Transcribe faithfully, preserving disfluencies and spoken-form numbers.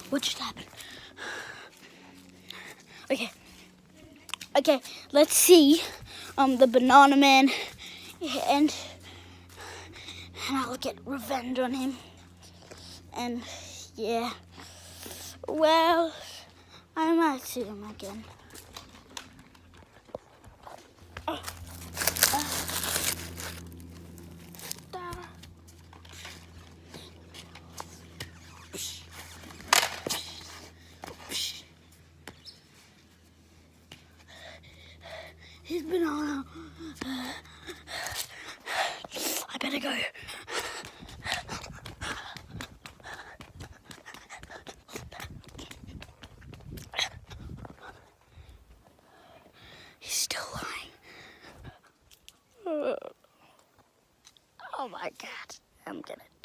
What just happened? Okay. Okay, let's see um, the Banana Man, and, and I'll get revenge on him. And yeah, well, I might see him again. Uh, uh, da. He's Banana. Uh, I better go. He's still lying. Oh my God, I'm gonna